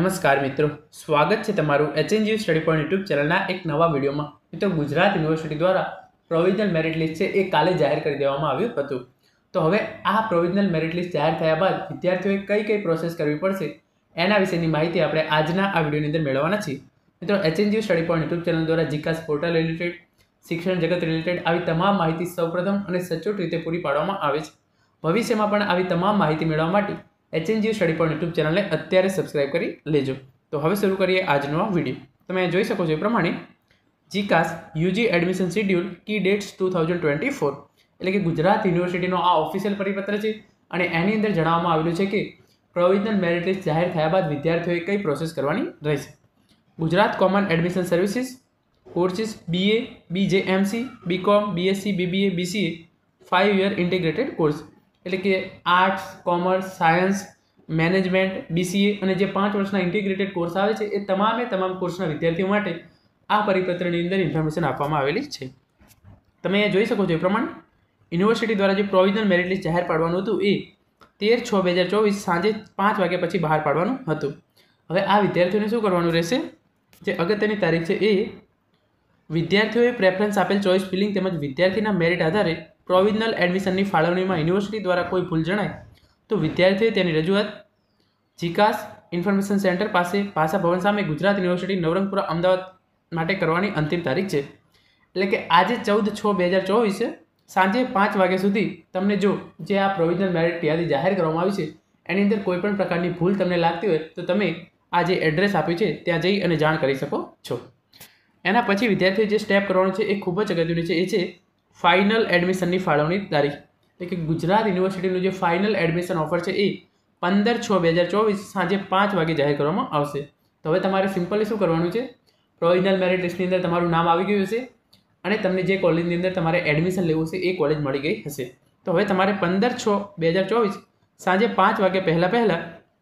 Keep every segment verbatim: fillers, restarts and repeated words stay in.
नमस्कार मित्रों, स्वागत है तमारू एचएनजीयू स्टडी पॉइंट यूट्यूब चैनलना एक नवा विडियो में। मित्रों, गुजरात यूनिवर्सिटी द्वारा प्रोविजनल मेरिट लिस्ट है एक काले जाहिर कर देवामां आव्युं हतुं। तो हवे आ प्रोविजनल मेरिट लिस्ट जाहिर थया बाद विद्यार्थीओए कई कई प्रोसेस करवी पड़शे एना विशेनी माहिती आपणे आजना आ विडियोनी अंदर मेळववाना छीए। मित्रों, HNGU study point YouTube channel द्वारा जीकास पोर्टल रिलेटेड, शिक्षण जगत रिलेटेड आवी तमाम माहिती सौप्रथम अने सचोट रीते पूरी पाडवामां आवे छे। भविष्यमां पण आवी तमाम माहिती मेळववा माटे HNGU study point YouTube channel ने अत्यारे सब्सक्राइब करी लेजो। तो हवे शुरू करिए आजनो आ विडियो। तमे जोई शको छो ए प्रमाणे जीकास यूजी एडमिशन शेड्यूल की dates two thousand twenty four एटले के गुजरात यूनिवर्सिटीनो आ ऑफिशियल परिपत्र छे अने एनी अंदर जणाववामां आवेलुं छे के प्रोविजनल मेरिट लिस्ट जाहिर थया बाद विद्यार्थीओए कई प्रोसेस करवानी रहेशे। Gujarat common admission services courses BA, BJMC, BCom, BSc, BBA, BCA five year integrated course એટલે કે arts, commerce, science, management, BCA અને જે પાંચ વર્ષના ઇન્ટિગ્રેટેડ કોર્સ આવે છે એ તમામે તમામ કોર્સના વિદ્યાર્થીઓ માટે આ પરિપત્રની અંદર ઇન્ફોર્મેશન આપવામાં આવેલી છે। તમે અહીંયા જોઈ શકો છો એ પ્રમાણે યુનિવર્સિટી દ્વારા જે પ્રોવિઝનલ મેરિટ લિસ્ટ જાહેર પાડવાનું હતું એ તેર છ બે હજાર ચોવીસ સાંજે પાંચ વાગ્યા પછી બહાર પાડવાનું હતું। હવે આ વિદ્યાર્થીઓને શું કરવાનું રહેશે? જે અગત્યની તારીખ છે એ વિદ્યાર્થીઓએ પ્રેફરન્સ આપેલ ચોઇસ ફિલિંગ તેમજ વિદ્યાર્થીના મેરિટ આધારે પ્રોવિઝનલ એડમિશનની ફાળવણીમાં યુનિવર્સિટી દ્વારા કોઈ ભૂલ જણાય તો વિદ્યાર્થીઓએ તેની રજૂઆત જીકાસ ઇન્ફોર્મેશન સેન્ટર પાસે ભાષા ભવન સામે ગુજરાત યુનિવર્સિટી નવરંગપુરા અમદાવાદ માટે કરવાની અંતિમ તારીખ છે। એટલે કે આજે ચૌદ છ બે હજાર ચોવીસ સાંજે પાંચ વાગ્યા સુધી તમને જો જે આ પ્રોવિઝનલ મેરિટ યાદી જાહેર કરવામાં આવી છે એની અંદર કોઈ પણ પ્રકારની ભૂલ તમને લાગતી હોય તો તમે આ જે એડ્રેસ આપ્યું છે ત્યાં જઈ અને જાણ કરી શકો છો। એના પછી વિદ્યાર્થીઓએ જે સ્ટેપ કરવાનું છે એ ખૂબ જ અગત્યનું છે, એ છે फाइनल एडमिशन की फाळवणी तारीख। એટલે કે ગુજરાત યુનિવર્સિટીનું જે ફાઇનલ એડમિશન ઓફર છે એ પંદર છ બે હજાર ચોવીસ સાંજે પાંચ વાગે જાહેર કરવામાં આવશે। તો હવે તમારે સિમ્પલી શું કરવાનું છે? પ્રોવિઝનલ મેરિટ લિસ્ટની અંદર તમારું નામ આવી ગયું હશે અને તમને જે કોલેજની અંદર તમારે એડમિશન લેવું છે એ કોલેજ મળી ગઈ હશે। તો હવે તમારે પંદર છ બે હજાર ચોવીસ સાંજે પાંચ વાગે પહેલાં પહેલાં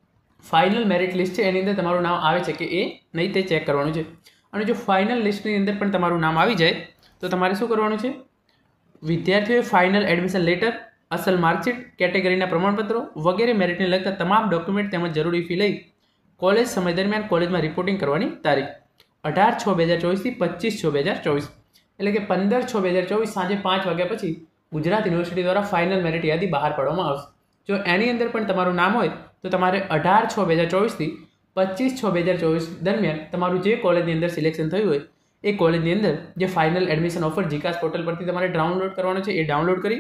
ફાઇનલ મેરિટ લિસ્ટ છે એની અંદર તમારું નામ આવે છે કે એ નહીં તે ચેક કરવાનું છે। અને જો ફાઇનલ લિસ્ટની અંદર પણ તમારું નામ આવી જાય તો તમારે શું કરવાનું છે? વિદ્યાર્થીઓએ ફાઇનલ એડમિશન લેટર, અસલ માર્કશીટ, કેટેગરીના પ્રમાણપત્રો વગેરે મેરિટને લગતા તમામ ડોક્યુમેન્ટ તેમજ જરૂરી ફી લઈ કોલેજ સમય દરમિયાન કોલેજમાં રિપોર્ટિંગ કરવાની તારીખ અઢાર છ બે હજાર ચોવીસથી પચીસ છ બે હજાર ચોવીસ એટલે કે પંદર છ બે હજાર ચોવીસ સાંજે પાંચ વાગ્યા પછી ગુજરાત યુનિવર્સિટી દ્વારા ફાઇનલ મેરિટ યાદી બહાર પાડવામાં આવશે। જો એની અંદર પણ તમારું નામ હોય તો તમારે અઢાર છ બે હજાર ચોવીસથી પચીસ છ બે હજાર ચોવીસ દરમિયાન તમારું જે કોલેજની અંદર સિલેક્શન થયું હોય એ કોલેજની અંદર જે ફાઇનલ એડમિશન ઓફર જીકાસ પોર્ટલ પરથી તમારે ડાઉનલોડ કરવાનો છે એ ડાઉનલોડ કરી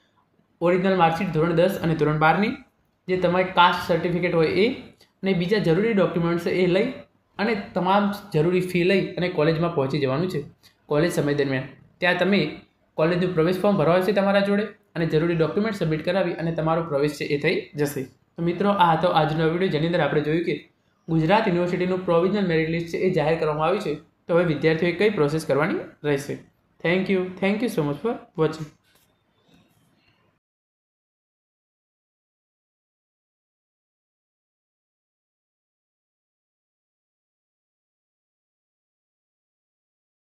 ઓરિજિનલ માર્કશીટ ધોરણ દસ અને ધોરણ બારની જે તમારી કાસ્ટ સર્ટિફિકેટ હોય એ અને બીજા જરૂરી ડોક્યુમેન્ટ્સ એ લઈ અને તમામ જરૂરી ફી લઈ અને કોલેજમાં પહોંચી જવાનું છે કોલેજ સમય દરમિયાન। ત્યાં તમે કોલેજનું પ્રવેશ ફોર્મ ભરવાનું છે તમારા જોડે અને જરૂરી ડોક્યુમેન્ટ સબમિટ કરાવી અને તમારો પ્રવેશ છે એ થઈ જશે। તો મિત્રો, આ હતો આજનો વિડીયો જેની અંદર આપણે જોયું કે ગુજરાત યુનિવર્સિટીનું પ્રોવિઝનલ મેરિટ લિસ્ટ છે એ જાહેર કરવામાં આવ્યું છે। તો હવે વિદ્યાર્થીઓએ કઈ પ્રોસેસ કરવાની રહેશે। Thank you thank you so much for watching.